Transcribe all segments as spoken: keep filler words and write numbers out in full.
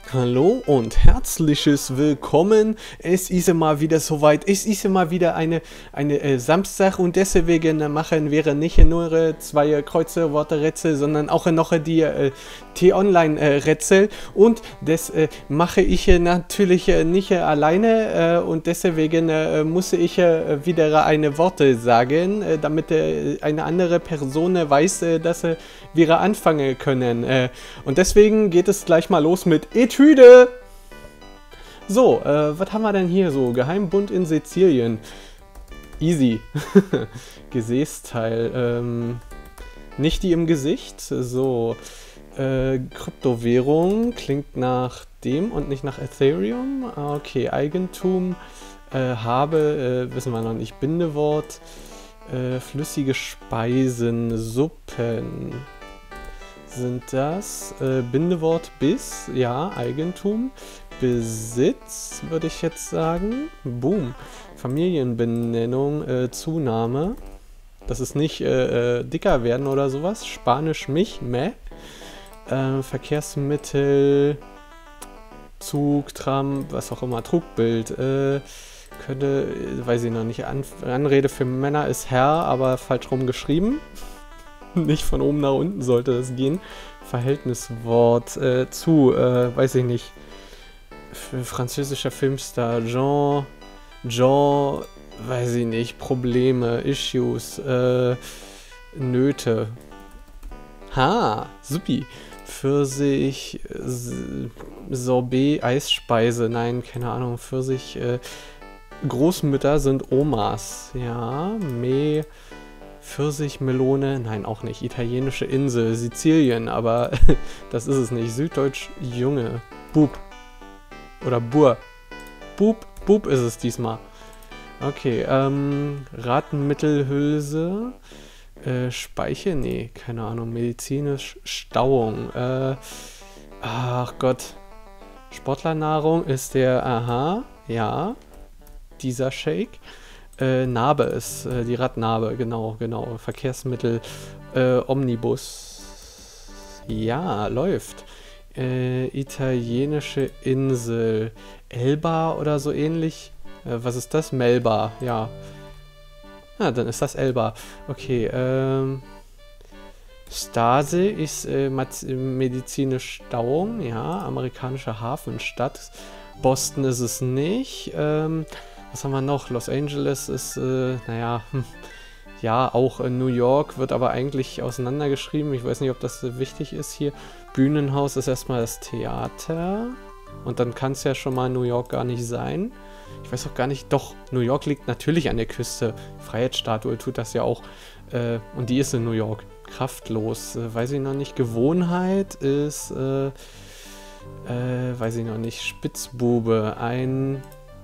Hallo und herzliches Willkommen. Es ist mal wieder soweit. Es ist mal wieder eine, eine äh, Samstag und deswegen äh, machen wir nicht nur äh, zwei äh, Kreuze Worte Rätsel, sondern auch äh, noch äh, die äh, T-Online äh, Rätsel. Und das äh, mache ich äh, natürlich äh, nicht äh, alleine äh, und deswegen äh, muss ich äh, wieder eine Worte sagen, äh, damit äh, eine andere Person äh, weiß, äh, dass äh, wir anfangen können. Äh, und deswegen geht es gleich mal los mit Etüde. So, äh, was haben wir denn hier so? Geheimbund in Sizilien. Easy. Gesäßteil. Ähm, nicht die im Gesicht. So. Äh, Kryptowährung klingt nach dem und nicht nach Ethereum. Okay, Eigentum. Äh, habe, äh, wissen wir noch nicht. Bindewort. Äh, flüssige Speisen. Suppen. Sind das äh, Bindewort bis, ja, Eigentum, Besitz, würde ich jetzt sagen. Boom. Familienbenennung, äh, Zunahme. Das ist nicht äh, äh, dicker werden oder sowas. Spanisch mich, meh. Äh, Verkehrsmittel, Zug, Tram, was auch immer, Trugbild. Äh, könnte, weiß ich noch nicht, An Anrede für Männer ist Herr, aber falsch rum geschrieben. Nicht von oben nach unten sollte das gehen. Verhältniswort äh, zu, äh, weiß ich nicht. F französischer Filmstar. Jean, Jean, weiß ich nicht. Probleme, Issues, äh, Nöte. Ha, supi. Pfirsich, Sorbet, Eisspeise. Nein, keine Ahnung. Pfirsich, äh, Großmütter sind Omas. Ja, Me. Pfirsichmelone, nein, auch nicht. Italienische Insel, Sizilien, aber das ist es nicht. Süddeutsch Junge. Bub. Oder Bur. Bub, Bub ist es diesmal. Okay, ähm, Ratenmittelhülse. Äh, Speiche? Nee, keine Ahnung. Medizinisch Stauung. Äh, ach Gott. Sportlernahrung ist der, aha, ja, dieser Shake. Äh, Narbe ist, äh, die Radnabe, genau, genau. Verkehrsmittel, äh, Omnibus. Ja, läuft. Äh, italienische Insel. Elba oder so ähnlich. Äh, was ist das? Melba, ja. Ja, dann ist das Elba. Okay, ähm. Stase ist äh, medizinische Stauung, ja. Amerikanische Hafenstadt. Boston ist es nicht. Ähm. Was haben wir noch? Los Angeles ist, äh, naja, hm, ja, auch in New York, wird aber eigentlich auseinandergeschrieben. Ich weiß nicht, ob das äh, wichtig ist hier. Bühnenhaus ist erstmal das Theater. Und dann kann es ja schon mal New York gar nicht sein. Ich weiß auch gar nicht, doch, New York liegt natürlich an der Küste. Freiheitsstatue tut das ja auch. Äh, und die ist in New York. Kraftlos, äh, weiß ich noch nicht. Gewohnheit ist, äh, äh, weiß ich noch nicht. Spitzbube, ein...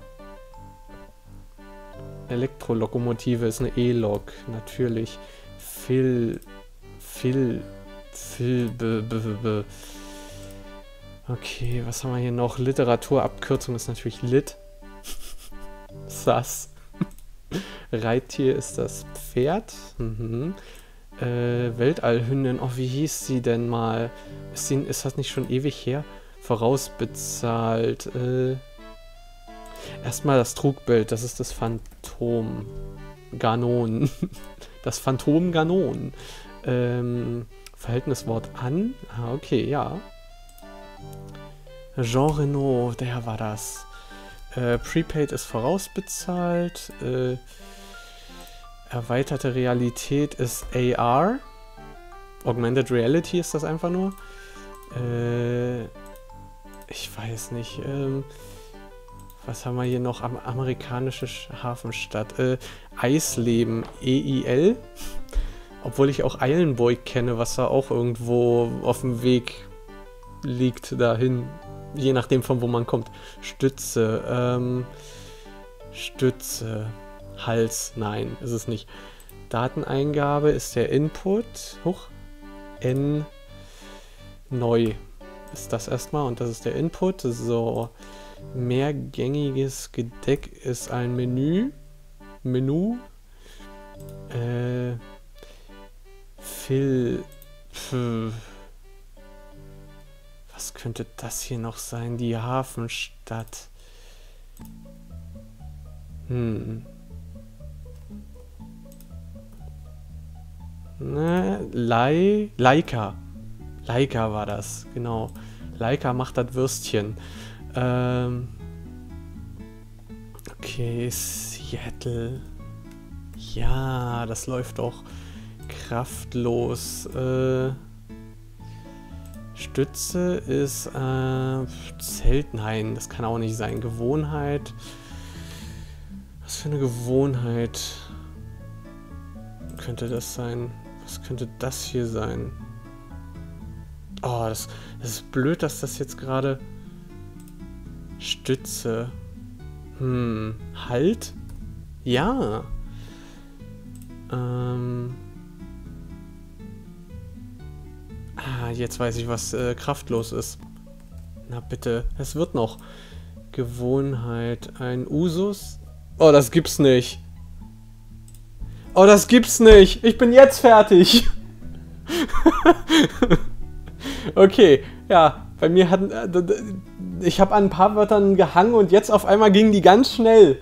Elektrolokomotive ist eine E-Lok, natürlich. Phil, Phil, Phil, b, b, b. Okay, was haben wir hier noch? Literaturabkürzung ist natürlich Lit. Sass. Reittier ist das Pferd. Mhm. Äh, Weltallhündin, oh, wie hieß sie denn mal? Ist, sie, ist das nicht schon ewig her? Vorausbezahlt, äh... Erstmal das Trugbild, das ist das Phantom Ganon. Das Phantom Ganon. Ähm, Verhältniswort an. Ah, okay, ja. Jean Reno, der war das. Äh, Prepaid ist vorausbezahlt. Äh, erweiterte Realität ist A R. Augmented Reality ist das einfach nur. Äh, ich weiß nicht. Ähm, Was haben wir hier noch? Am amerikanische Hafenstadt. Äh, Eisleben. E I L. Obwohl ich auch Eilenburg kenne, was da auch irgendwo auf dem Weg liegt dahin. Je nachdem, von wo man kommt. Stütze. Ähm, Stütze. Hals. Nein, ist es nicht. Dateneingabe ist der Input. Huch. N. Neu. Ist das erstmal und das ist der Input. So. Mehrgängiges Gedeck ist ein Menü. Menü. Äh. Phil. Pf, Was könnte das hier noch sein? Die Hafenstadt. Hm. Ne, Lai, Laika. Laika war das, genau. Laika macht das Würstchen. Ähm. Okay, Seattle. Ja, das läuft doch kraftlos. Äh, Stütze ist äh, Zelt. Nein, das kann auch nicht sein. Gewohnheit. Was für eine Gewohnheit könnte das sein? Was könnte das hier sein? Oh, das, das ist blöd, dass das jetzt gerade... Stütze. Hm, Halt? Ja. Ähm... Ah, jetzt weiß ich, was äh, kraftlos ist. Na bitte, es wird noch. Gewohnheit, ein Usus. Oh, das gibt's nicht. Oh, das gibt's nicht. Ich bin jetzt fertig. Okay, ja, bei mir hat... Äh, ich habe an ein paar Wörtern gehangen und jetzt auf einmal gingen die ganz schnell.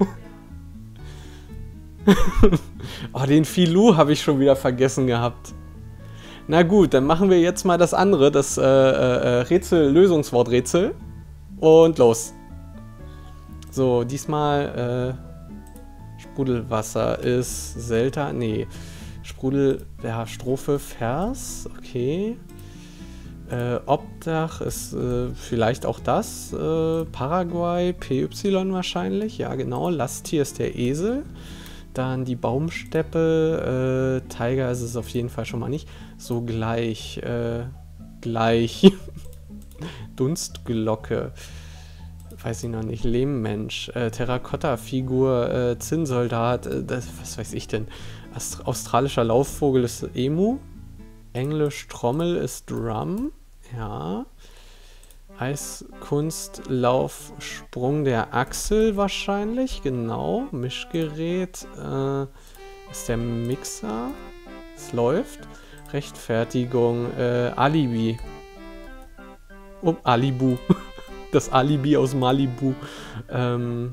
Oh, den Filou habe ich schon wieder vergessen gehabt. Na gut, dann machen wir jetzt mal das andere, das äh, äh, Rätsel, Lösungsworträtsel. Und los. So, diesmal äh, Sprudelwasser ist Selta. Nee. Sprudel, ja, Strophe, Vers. Okay. Äh, Obdach ist äh, vielleicht auch das. Äh, Paraguay, P Y wahrscheinlich. Ja, genau. Lasttier ist der Esel. Dann die Baumsteppe. Äh, Tiger ist es auf jeden Fall schon mal nicht. So gleich. Äh, gleich. Dunstglocke. Weiß ich noch nicht. Lehmmensch. Äh, Terrakotta-Figur. Äh, Zinnsoldat. Äh, das, was weiß ich denn? Ast australischer Laufvogel ist Emu. Englisch Trommel ist Drum. Ja. Eiskunstlauf Sprung der Achsel wahrscheinlich. Genau. Mischgerät äh, ist der Mixer. Es läuft. Rechtfertigung. Äh, Alibi. Oh, Alibu. Das Alibi aus Malibu. Ähm,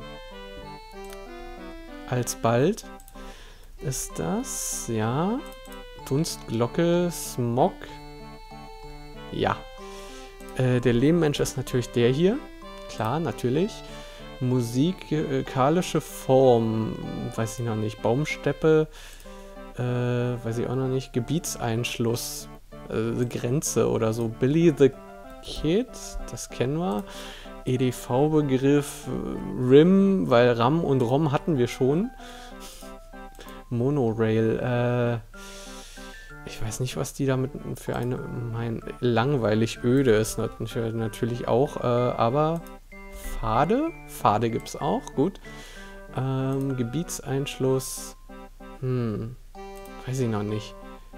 alsbald ist das. Ja. Dunstglocke, Smog. Ja. Äh, der Lehmmensch ist natürlich der hier. Klar, natürlich. Musikalische Form. Weiß ich noch nicht. Baumsteppe. Äh, weiß ich auch noch nicht. Gebietseinschluss. Äh, Grenze oder so. Billy the Kid. Das kennen wir. E D V-Begriff. Rim, weil Ram und Rom hatten wir schon. Monorail. Äh... Ich weiß nicht, was die damit für eine... Mein, langweilig öde ist natürlich auch, äh, aber Pfade? Pfade gibt es auch, gut. Ähm, Gebietseinschluss... Hm, weiß ich noch nicht.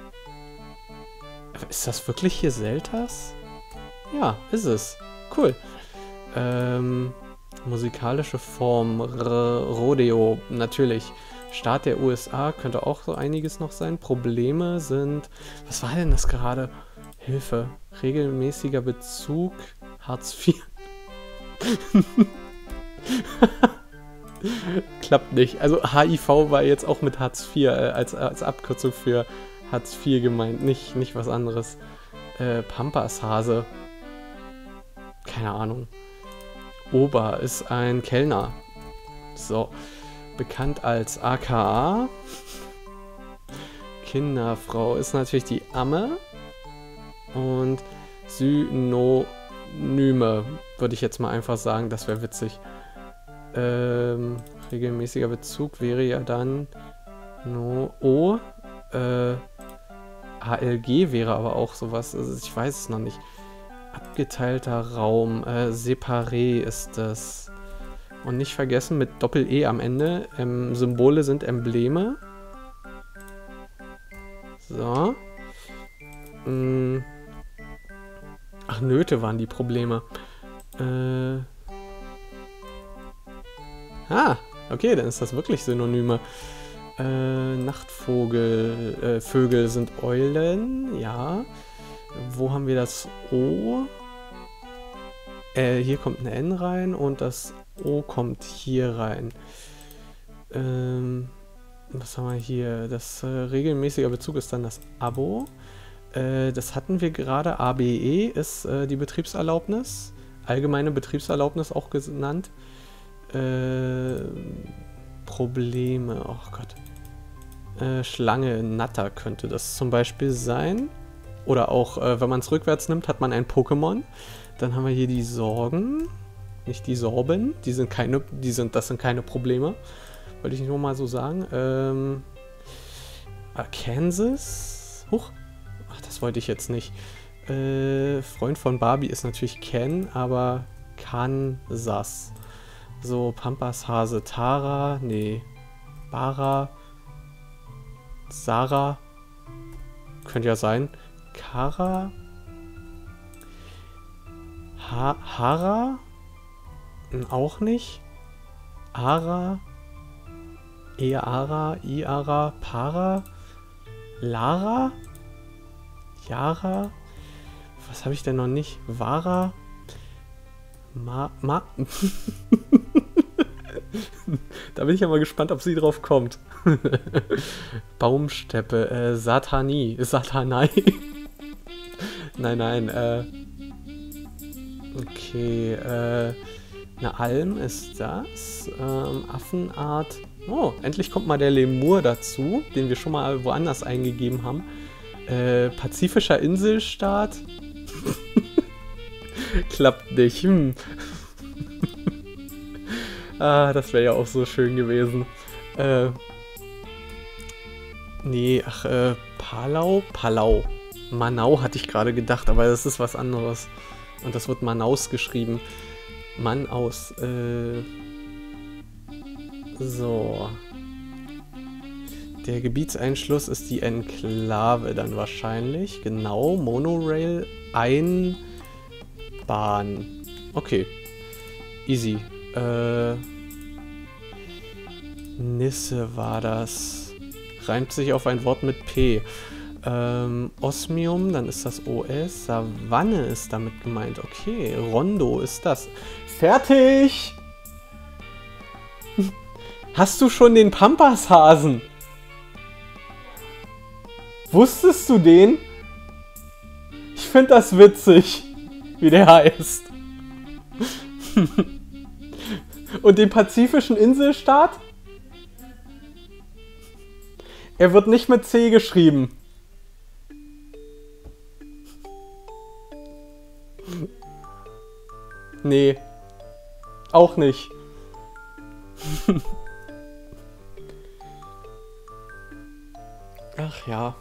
Ist das wirklich hier Seltas? Ja, ist es. Cool. Ähm, musikalische Form, R Rodeo, natürlich. Staat der U S A könnte auch so einiges noch sein. Probleme sind... Was war denn das gerade? Hilfe. Regelmäßiger Bezug. Hartz vier. Klappt nicht. Also H I V war jetzt auch mit Hartz vier äh, als, als Abkürzung für Hartz vier gemeint. Nicht, nicht was anderes. Äh, Pampashase. Keine Ahnung. Ober ist ein Kellner. So. Bekannt als A K A. Kinderfrau ist natürlich die Amme. Und Synonyme, würde ich jetzt mal einfach sagen, das wäre witzig. Ähm, regelmäßiger Bezug wäre ja dann no, O. Äh, H L G wäre aber auch sowas, also ich weiß es noch nicht. Abgeteilter Raum, äh, Separé ist das. Und nicht vergessen, mit Doppel-E am Ende. Ähm, Symbole sind Embleme. So. Hm. Ach, Nöte waren die Probleme. Äh. Ah, okay, dann ist das wirklich Synonyme. Äh, Nachtvogel. Äh, Vögel sind Eulen, ja. Wo haben wir das O? Äh, hier kommt ein N rein und das O kommt hier rein. Ähm, was haben wir hier? Das äh, regelmäßiger Bezug ist dann das Abo. Äh, das hatten wir gerade. A B E ist äh, die Betriebserlaubnis. Allgemeine Betriebserlaubnis auch genannt. Äh, Probleme, oh Gott. Äh, Schlange, Natter könnte das zum Beispiel sein. Oder auch, äh, wenn man es rückwärts nimmt, hat man ein Pokémon. Dann haben wir hier die Sorgen. Nicht die Sorben. Die sind keine, die sind, das sind keine Probleme. Wollte ich nur mal so sagen. Ähm, Kansas? Huch. Ach, das wollte ich jetzt nicht. Äh, Freund von Barbie ist natürlich Ken, aber Kansas. So, Pampas, Hase, Tara. Nee. Bara. Sarah. Könnte ja sein. Kara. Ha Hara? Auch nicht. Ara. Eara. Iara. Para. Lara. Yara. Was habe ich denn noch nicht? Vara. Ma. Ma. Da bin ich ja mal gespannt, ob sie drauf kommt. Baumsteppe. Äh, Satani. Satanai. Nein, nein. Äh. Okay. Äh. Eine Alm ist das. Ähm, Affenart. Oh, endlich kommt mal der Lemur dazu, den wir schon mal woanders eingegeben haben. Äh, pazifischer Inselstaat. Klappt nicht. Hm. Ah, das wäre ja auch so schön gewesen. Äh, nee, ach, äh, Palau? Palau. Manau hatte ich gerade gedacht, aber das ist was anderes. Und das wird Manaus geschrieben. Mann aus. Äh, so. Der Gebietseinschluss ist die Enklave dann wahrscheinlich. Genau, Monorail, Einbahn. Okay. Easy. Äh, Nisse war das. Reimt sich auf ein Wort mit P. Ähm, Osmium, dann ist das O S. Savanne ist damit gemeint. Okay, Rondo ist das. Fertig! Hast du schon den Pampashasen? Wusstest du den? Ich finde das witzig, wie der heißt. Und den pazifischen Inselstaat? Er wird nicht mit C geschrieben. Nee. Auch nicht. Ach ja.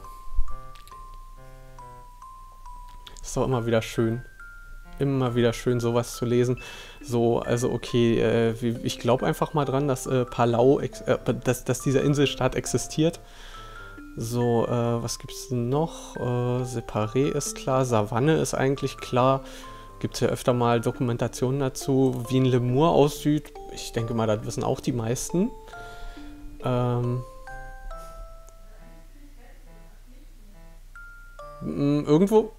Ist doch immer wieder schön. Immer wieder schön, sowas zu lesen. So, also okay, äh, ich glaube einfach mal dran, dass äh, Palau, äh, dass, dass dieser Inselstaat existiert. So, äh, was gibt's denn noch? Äh, Separé ist klar, Savanne ist eigentlich klar. Gibt es ja öfter mal Dokumentationen dazu, wie ein Lemur aussieht. Ich denke mal, das wissen auch die meisten. Ähm... Irgendwo...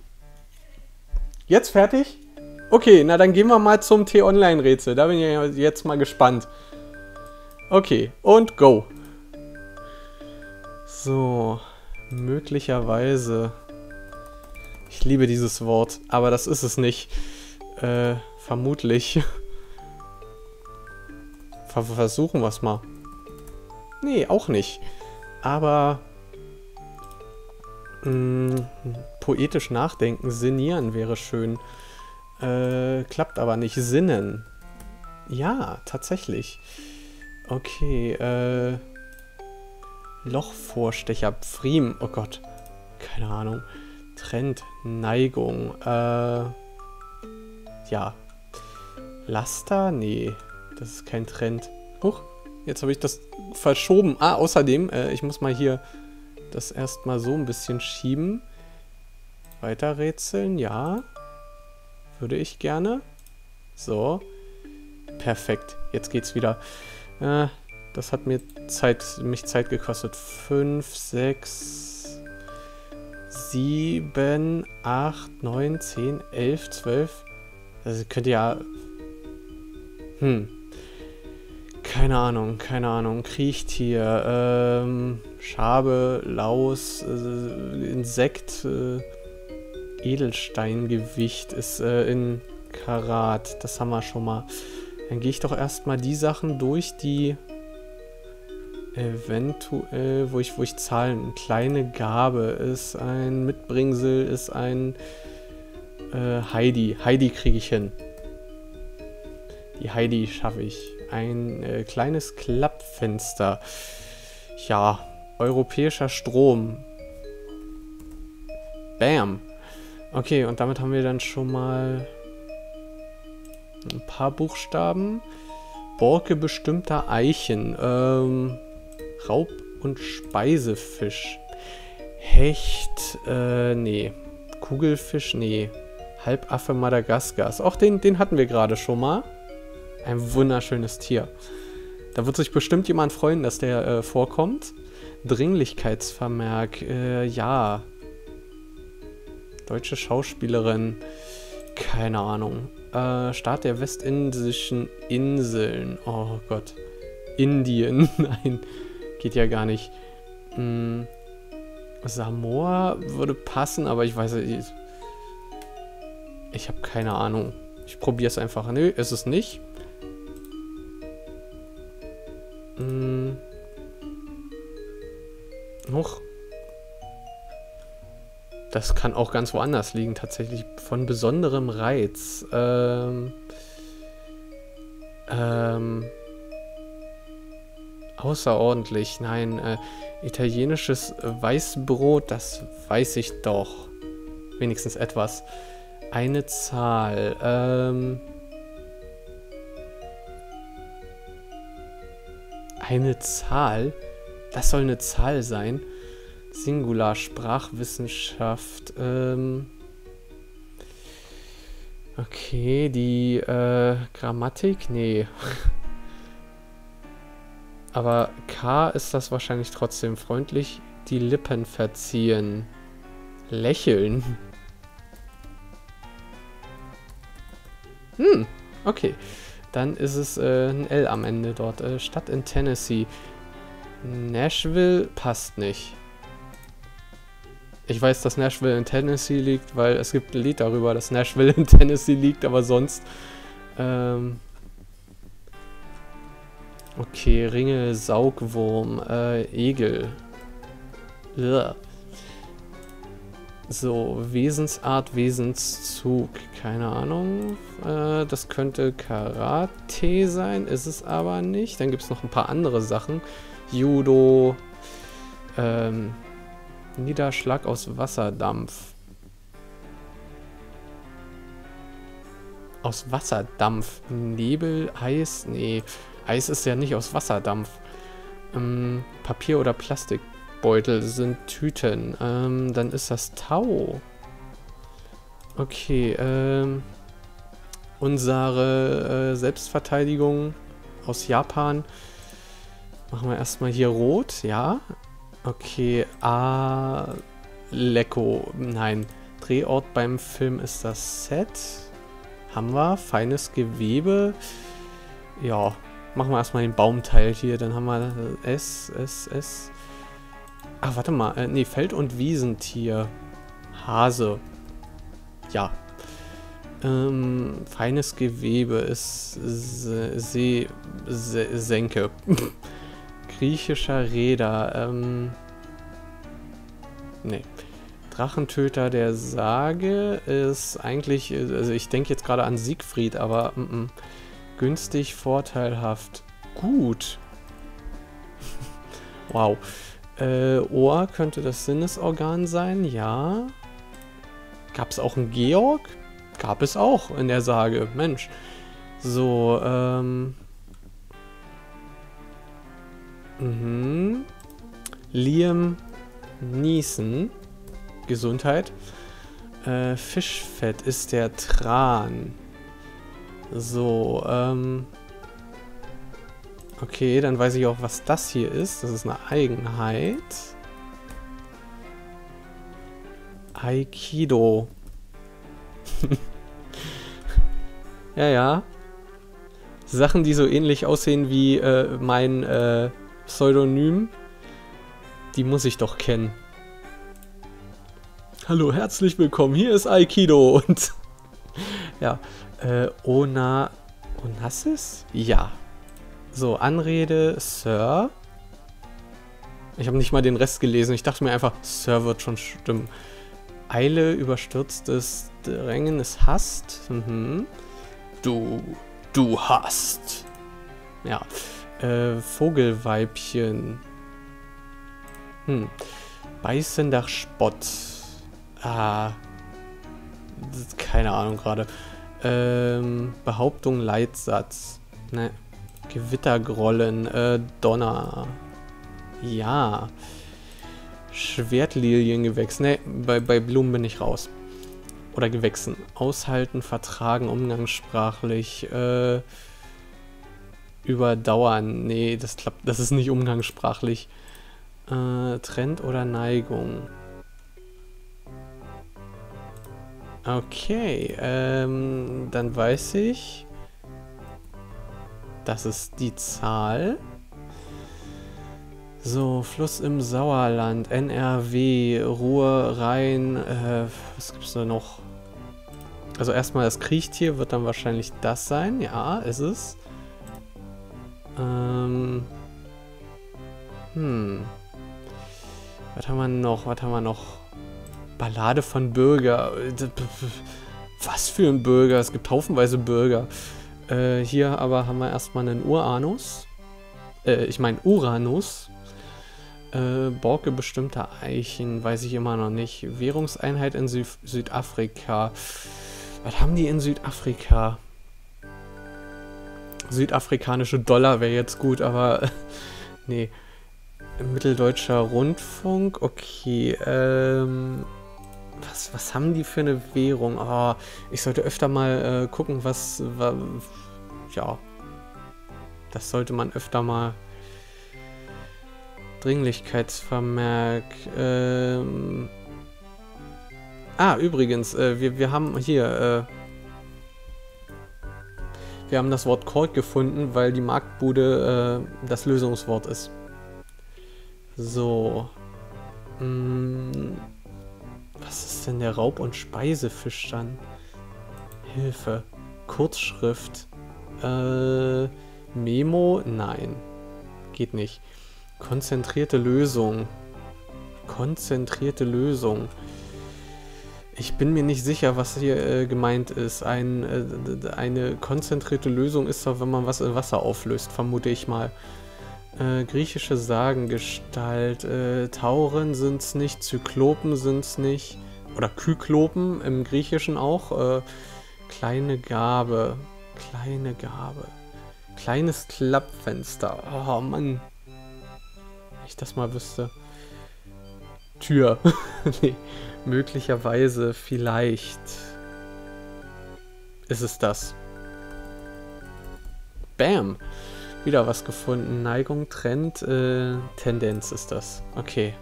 Jetzt fertig? Okay, na dann gehen wir mal zum T-Online-Rätsel. Da bin ich jetzt mal gespannt. Okay, und go. So, möglicherweise... Ich liebe dieses Wort, aber das ist es nicht. Äh, vermutlich. Versuchen wir es mal. Nee, auch nicht. Aber... Mh, poetisch nachdenken, sinnieren wäre schön. Äh, klappt aber nicht. Sinnen. Ja, tatsächlich. Okay, äh... Lochvorstecher, Pfriem. Oh Gott. Keine Ahnung. Trend, Neigung. Äh... Ja. Laster? Nee. Das ist kein Trend. Huch, jetzt habe ich das verschoben. Ah, außerdem, äh, ich muss mal hier das erstmal so ein bisschen schieben. Weiter rätseln, ja. Würde ich gerne. So. Perfekt. Jetzt geht's wieder. Äh, das hat mir Zeit, mich Zeit gekostet. fünf, sechs, sieben, acht, neun, zehn, elf, zwölf. Das könnte ja... Hm. Keine Ahnung, keine Ahnung. Kriechtier, ähm, Schabe, Laus, äh, Insekt, äh, Edelsteingewicht ist äh, in Karat. Das haben wir schon mal. Dann gehe ich doch erstmal die Sachen durch, die eventuell, wo ich, wo ich Zahlen, eine kleine Gabe ist ein Mitbringsel, ist ein äh, Heidi. Heidi kriege ich hin. Die Heidi schaffe ich. Ein äh, kleines Klappfenster. Ja, europäischer Strom. Bam. Okay, und damit haben wir dann schon mal ein paar Buchstaben. Borke bestimmter Eichen. Ähm, Raub- und Speisefisch. Hecht, äh, nee. Kugelfisch, nee. Halbaffe Madagaskars. Auch den, den hatten wir gerade schon mal. Ein wunderschönes Tier. Da wird sich bestimmt jemand freuen, dass der äh, vorkommt. Dringlichkeitsvermerk, äh, ja. Deutsche Schauspielerin. Keine Ahnung. Äh, Staat der westindischen Inseln. Oh Gott. Indien. Nein, geht ja gar nicht. Hm. Samoa würde passen, aber ich weiß nicht. Ich habe keine Ahnung. Ich probiere es einfach. Nö, ist es nicht. Hm. Huch. Das kann auch ganz woanders liegen, tatsächlich. Von besonderem Reiz. Ähm. Ähm. Außerordentlich. Nein, äh, italienisches Weißbrot, das weiß ich doch. Wenigstens etwas. Eine Zahl. Ähm. Eine Zahl? Das soll eine Zahl sein. Singular, Sprachwissenschaft. Ähm. Okay, die äh, Grammatik? Nee. Aber K ist das wahrscheinlich trotzdem freundlich. Die Lippen verziehen. Lächeln. Hm, okay. Dann ist es äh, ein L am Ende dort. Äh, Stadt in Tennessee. Nashville passt nicht. Ich weiß, dass Nashville in Tennessee liegt, weil es gibt ein Lied darüber, dass Nashville in Tennessee liegt, aber sonst... Ähm okay, Ringel, Saugwurm, äh, Egel. Ugh. So, Wesensart, Wesenszug. Keine Ahnung. Äh, das könnte Karate sein, ist es aber nicht. Dann gibt es noch ein paar andere Sachen. Judo. Ähm, Niederschlag aus Wasserdampf. Aus Wasserdampf. Nebel, Eis? Nee. Eis ist ja nicht aus Wasserdampf. Ähm, Papier- oder Plastikbeutel sind Tüten. Ähm, dann ist das Tau. Okay, ähm, unsere äh, Selbstverteidigung aus Japan. Machen wir erstmal hier rot, ja. Okay, ah, Lecko. Nein, Drehort beim Film ist das Set. Haben wir. Feines Gewebe. Ja, machen wir erstmal den Baumteil hier. Dann haben wir S, S, S. Ach, warte mal. Äh, nee, Feld- und Wiesentier. Hase. Ja. Ähm, feines Gewebe ist See, See, Se Senke. Griechischer Räder. Ähm, nee. Drachentöter der Sage ist eigentlich, also ich denke jetzt gerade an Siegfried, aber mm -mm. Günstig, vorteilhaft, gut. Wow. Äh, Ohr könnte das Sinnesorgan sein, ja. Gab es auch einen Georg? Gab es auch in der Sage, Mensch. So, ähm... Mhm. Liam Neeson. Gesundheit. Äh, Fischfett ist der Tran. So, ähm... okay, dann weiß ich auch, was das hier ist. Das ist eine Eigenheit. Aikido. Ja, ja. Sachen, die so ähnlich aussehen wie äh, mein äh, Pseudonym, die muss ich doch kennen. Hallo, herzlich willkommen, hier ist Aikido und ja, äh, Ona... Onassis? Ja. So, Anrede, Sir. Ich habe nicht mal den Rest gelesen, ich dachte mir einfach, Sir wird schon stimmen. Eile, überstürztes Drängen, es hasst. Mhm. Du, du hast. Ja. Äh, Vogelweibchen. Hm. Beißender Spott. Ah. Keine Ahnung gerade. Ähm, Behauptung, Leitsatz. Ne. Gewittergrollen. Äh, Donner. Ja. Schwertliliengewächs. Ne, bei, bei Blumen bin ich raus. Oder Gewächsen. Aushalten, vertragen, umgangssprachlich. Äh, überdauern. Nee, das klappt. Das ist nicht umgangssprachlich. Äh, Trend oder Neigung. Okay, ähm, dann weiß ich, das ist die Zahl. So, Fluss im Sauerland, N R W, Ruhr, Rhein, äh, was gibt's da noch? Also erstmal das Kriechtier wird dann wahrscheinlich das sein, ja, ist es. Ähm, hm. Was haben wir noch, was haben wir noch? Ballade von Bürger. Was für ein Bürger? Es gibt haufenweise Bürger. Äh, hier aber haben wir erstmal einen Uranus. Äh, ich meine Uranus. Äh, Borke bestimmter Eichen, weiß ich immer noch nicht. Währungseinheit in Sü Südafrika. Was haben die in Südafrika? Südafrikanische Dollar wäre jetzt gut, aber nee. Mitteldeutscher Rundfunk, okay. Ähm, was, was haben die für eine Währung? Oh, ich sollte öfter mal äh, gucken, was, wa, ja, das sollte man öfter mal. Dringlichkeitsvermerk. Ähm, ah, übrigens, äh, wir, wir haben hier, äh, wir haben das Wort Kork gefunden, weil die Marktbude äh, das Lösungswort ist. So. Hm, was ist denn der Raub- und Speisefisch dann? Hilfe. Kurzschrift. Äh, Memo? Nein. Geht nicht. Konzentrierte Lösung. Konzentrierte Lösung. Ich bin mir nicht sicher, was hier äh, gemeint ist. Ein, äh, eine konzentrierte Lösung ist doch, wenn man was in Wasser auflöst, vermute ich mal. Äh, griechische Sagengestalt. Äh, Tauren sind es nicht, Zyklopen sind es nicht. Oder Kyklopen im Griechischen auch. Äh, kleine Gabe. Kleine Gabe. Kleines Klappfenster. Oh Mann. Wenn ich das mal wüsste. Tür. Nee. Möglicherweise, vielleicht. Ist es das. Bam. Wieder was gefunden. Neigung, Trend, äh, Tendenz ist das. Okay.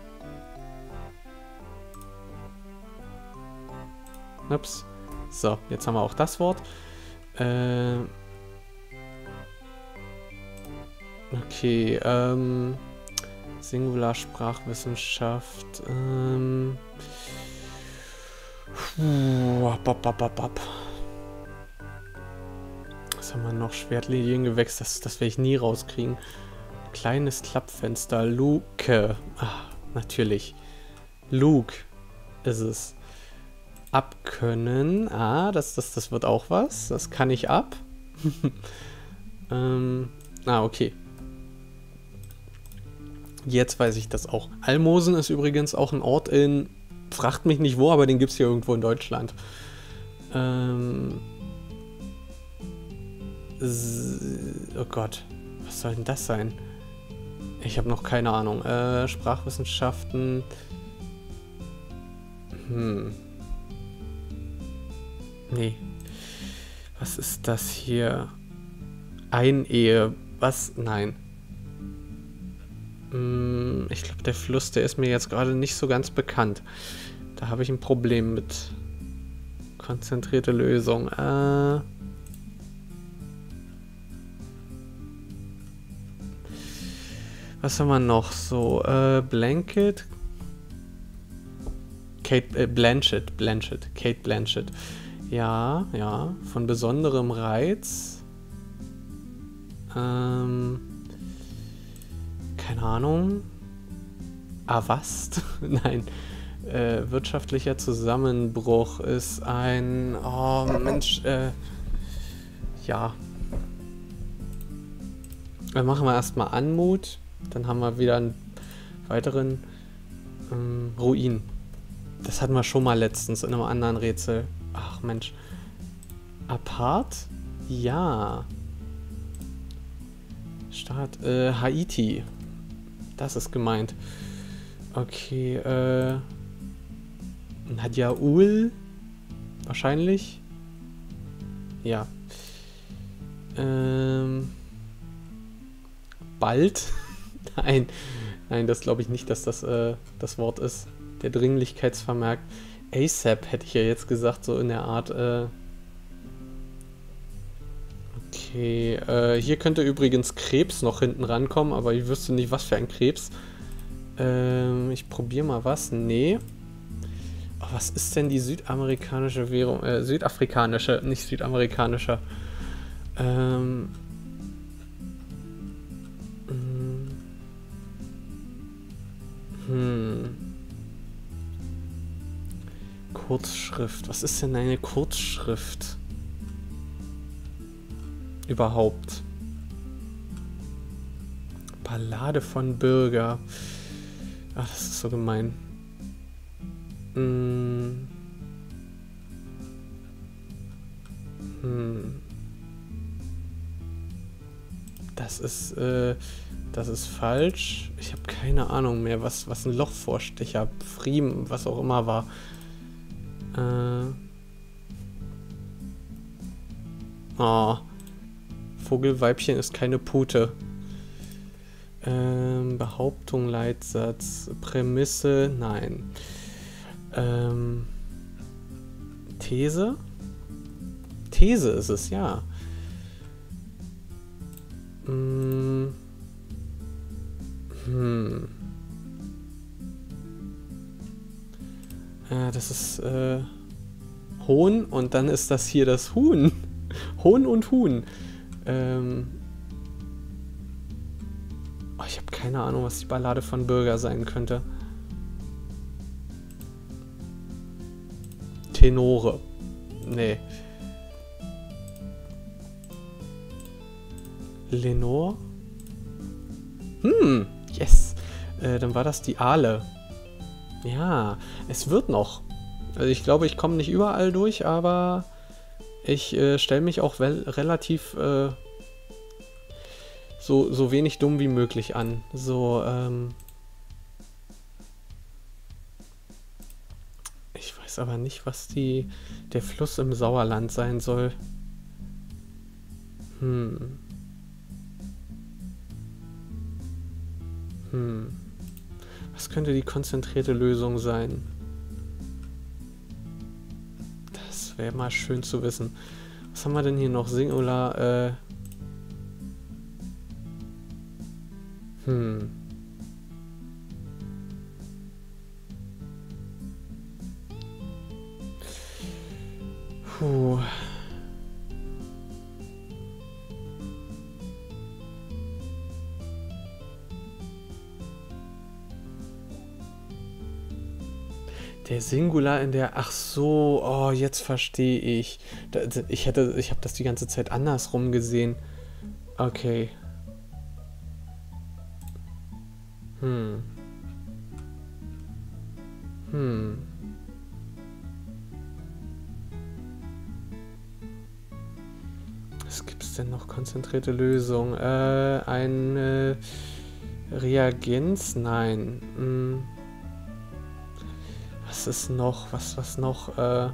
Ups. So, jetzt haben wir auch das Wort. Äh, okay, ähm... Singular Sprachwissenschaft. Ähm... Puh, bop, bop, bop, bop. Was haben wir noch? Schwertliliengewächs, das, das werde ich nie rauskriegen. Kleines Klappfenster. Luke. Ach, natürlich. Luke ist es. Abkönnen. Ah, das, das, das wird auch was. Das kann ich ab. ähm, ah, okay. Jetzt weiß ich das auch. Almosen ist übrigens auch ein Ort in... Fragt mich nicht wo, aber den gibt es hier irgendwo in Deutschland. Ähm... Oh Gott, was soll denn das sein? Ich habe noch keine Ahnung. Äh, Sprachwissenschaften. Hm. Nee. Was ist das hier? Einehe. Was? Nein. Hm, ich glaube, der Fluss, der ist mir jetzt gerade nicht so ganz bekannt. Da habe ich ein Problem mit. Konzentrierte Lösung. Äh... Was haben wir noch? So, äh, Blanket. Kate äh, Blanchett, Blanchett, Cate Blanchett. Ja, ja, von besonderem Reiz. Ähm, keine Ahnung. Avast? Nein. Äh, wirtschaftlicher Zusammenbruch ist ein... Oh, Mensch, äh... Ja. Dann machen wir erstmal Anmut. Dann haben wir wieder einen weiteren ähm, Ruin. Das hatten wir schon mal letztens in einem anderen Rätsel. Ach, Mensch. Apart? Ja. Staat, äh, Haiti. Das ist gemeint. Okay, äh... Nadjaul? Wahrscheinlich? Ja. Ähm... Bald? Nein. Nein, das glaube ich nicht, dass das äh, das Wort ist. Der Dringlichkeitsvermerk. ASAP hätte ich ja jetzt gesagt, so in der Art. Äh okay, äh, hier könnte übrigens Krebs noch hinten rankommen, aber ich wüsste nicht, was für ein Krebs. Ähm, ich probiere mal was. Nee. Oh, was ist denn die südamerikanische Währung? Äh, südafrikanische, nicht südamerikanische. Ähm... Hm. Kurzschrift. Was ist denn eine Kurzschrift? Überhaupt. Ballade von Bürger. Ach, das ist so gemein. Hm. Hm. Das ist, äh, das ist falsch. Ich habe keine Ahnung mehr, was, was ein Lochvorstecher, Pfriem, was auch immer war. Äh. Oh. Vogelweibchen ist keine Pute. Ähm, Behauptung, Leitsatz, Prämisse, nein. Ähm, These? These ist es, ja. Hm. Hm. Äh, das ist äh, Hohn und dann ist das hier das Huhn. Hohn und Huhn. Ähm. Oh, ich habe keine Ahnung, was die Ballade von Bürger sein könnte. Tenore. Nee. Lenore? Hm, yes. Äh, dann war das die Aale. Ja, es wird noch. Also ich glaube, ich komme nicht überall durch, aber ich äh, stelle mich auch relativ äh, so, so wenig dumm wie möglich an. So, ähm... Ich weiß aber nicht, was die der Fluss im Sauerland sein soll. Hm. Hm. Was könnte die konzentrierte Lösung sein? Das wäre mal schön zu wissen. Was haben wir denn hier noch? Singular, äh... Hm. Puh. Der Singular in der... Ach so, oh, jetzt verstehe ich. Ich hätte, ich habe das die ganze Zeit andersrum gesehen. Okay. Hm. Hm. Was gibt's denn noch? Konzentrierte Lösung. Äh, ein äh, Reagenz? Nein. Hm. Was ist noch? Was, was noch? Äh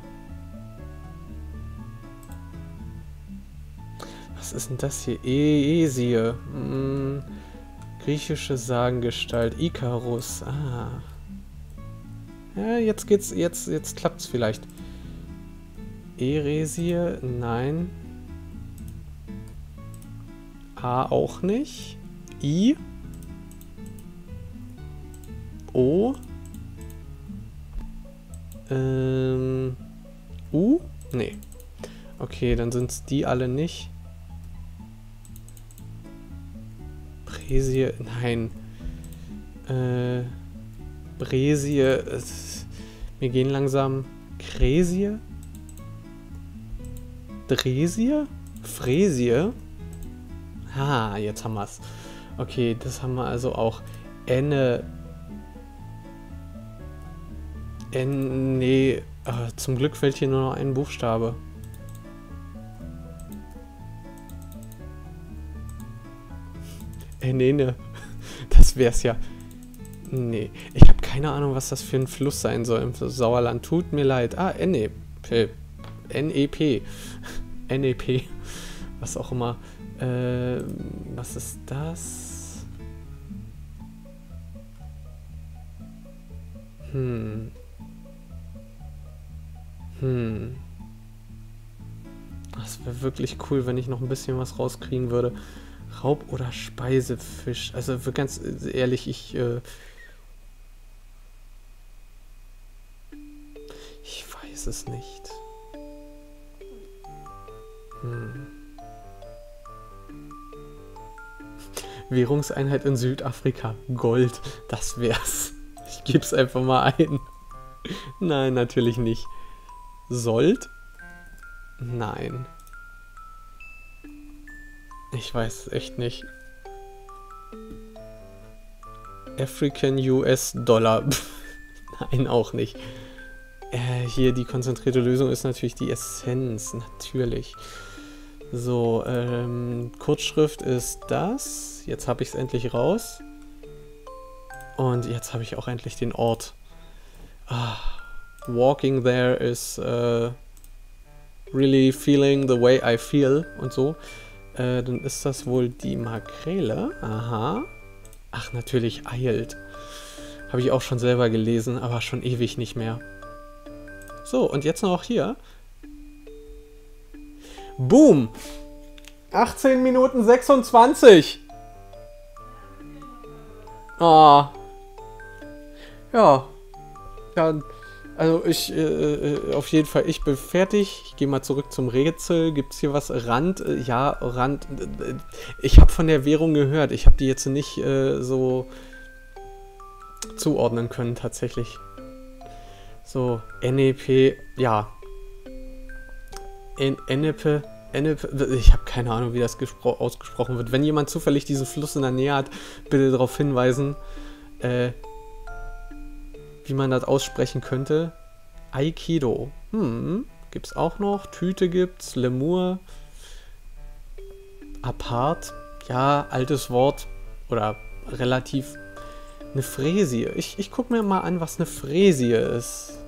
was ist denn das hier? Eesie. Hm. Griechische Sagengestalt. Ikarus. Ah. Ja, jetzt geht's. Jetzt, jetzt klappt's vielleicht. Eresie? Nein. A auch nicht. I? O. Ähm, U? Nee. Okay, dann sind es die alle nicht. Bresie, nein. Äh, Bresie, äh, wir gehen langsam. Kresie? Dresie? Fräsie? Ah, jetzt haben wir es. Okay, das haben wir also auch. Enne. N, nee, äh, zum Glück fällt hier nur noch ein Buchstabe. Ennene. Das wär's ja. Nee, ich habe keine Ahnung, was das für ein Fluss sein soll im Sauerland. Tut mir leid. Ah, N E P. N E P. N E P. Was auch immer. Äh, was ist das? Hm. Hm. Das wäre wirklich cool, wenn ich noch ein bisschen was rauskriegen würde. Raub- oder Speisefisch. Also für ganz ehrlich, ich... Äh, ich weiß es nicht. Hm. Währungseinheit in Südafrika. Gold. Das wär's. Ich geb's einfach mal ein. Nein, natürlich nicht. Sold? Nein. Ich weiß es echt nicht. African U S Dollar. Nein, auch nicht. Äh, hier die konzentrierte Lösung ist natürlich die Essenz. Natürlich. So, ähm, Kurzschrift ist das. Jetzt habe ich es endlich raus. Und jetzt habe ich auch endlich den Ort. Ah, walking there is uh, really feeling the way I feel und so. Äh, dann ist das wohl die Makrele. Aha. Ach, natürlich eilt. Habe ich auch schon selber gelesen, aber schon ewig nicht mehr. So, und jetzt noch hier. Boom! achtzehn Minuten sechsundzwanzig! Ah. Ja. Ja, also ich, äh, auf jeden Fall, ich bin fertig. Ich gehe mal zurück zum Rätsel. Gibt es hier was? Rand? Äh, ja, Rand. Äh, ich habe von der Währung gehört. Ich habe die jetzt nicht äh, so zuordnen können, tatsächlich. So, N E P, ja. N E P, N E P, ich habe keine Ahnung, wie das ausgesprochen wird. Wenn jemand zufällig diesen Fluss in der Nähe hat, bitte darauf hinweisen, äh, wie man das aussprechen könnte. Aikido. Hm, gibt's auch noch. Tüte gibt's. Lemur. Apart. Ja, altes Wort. Oder relativ. Eine Fräsie. Ich, ich guck mir mal an, was eine Fräsie ist.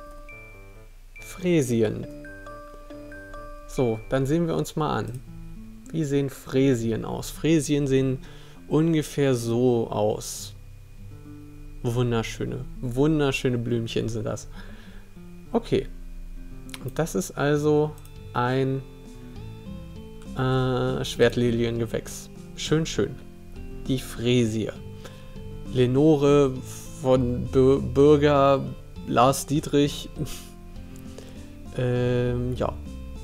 Fräsien. So, dann sehen wir uns mal an. Wie sehen Fräsien aus? Fräsien sehen ungefähr so aus. Wunderschöne, wunderschöne Blümchen sind das. Okay. Und das ist also ein äh, Schwertliliengewächs. Schön, schön. Die Fräsie. Lenore von B Bürger Lars Dietrich. ähm, ja.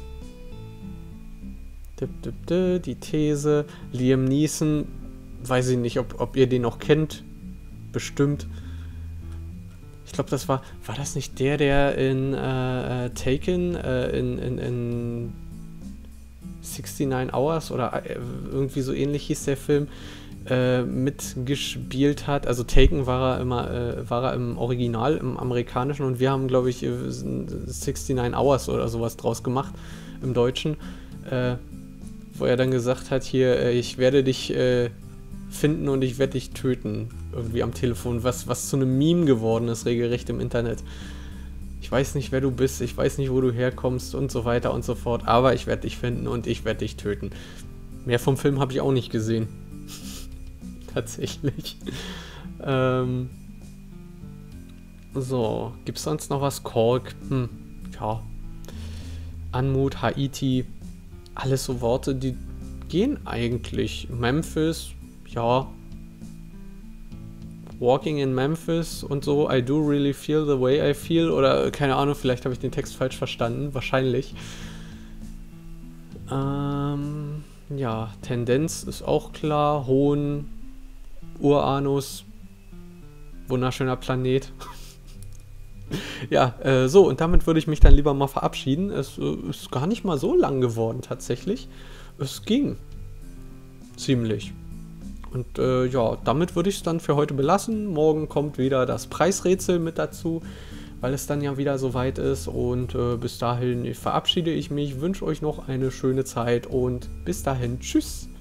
Die These. Liam Neeson. Weiß ich nicht, ob, ob ihr den noch kennt. Bestimmt. Ich glaube, das war... War das nicht der, der in äh, Taken, äh, in, in, in sixty-nine Hours oder äh, irgendwie so ähnlich hieß der Film, äh, mitgespielt hat? Also Taken war er immer, äh, war er im Original, im amerikanischen, und wir haben, glaube ich, sixty-nine Hours oder sowas draus gemacht, im Deutschen, äh, wo er dann gesagt hat, hier, äh, ich werde dich äh, finden und ich werde dich töten. Irgendwie am Telefon, was, was zu einem Meme geworden ist, regelrecht im Internet. Ich weiß nicht, wer du bist, ich weiß nicht, wo du herkommst und so weiter und so fort, aber ich werde dich finden und ich werde dich töten. Mehr vom Film habe ich auch nicht gesehen. Tatsächlich. ähm so, gibt's sonst noch was? Kork? Hm, ja. Anmut, Haiti, alles so Worte, die gehen eigentlich. Memphis, ja. Walking in Memphis und so, I do really feel the way I feel. Oder keine Ahnung, vielleicht habe ich den Text falsch verstanden. Wahrscheinlich. Ähm, ja, Tendenz ist auch klar. Hohn, Uranus, wunderschöner Planet. Ja, äh, so, und damit würde ich mich dann lieber mal verabschieden. Es äh, ist gar nicht mal so lang geworden tatsächlich. Es ging ziemlich. Und äh, ja, damit würde ich es dann für heute belassen. Morgen kommt wieder das Preisrätsel mit dazu, weil es dann ja wieder soweit ist. Und äh, bis dahin verabschiede ich mich, wünsche euch noch eine schöne Zeit und bis dahin, tschüss.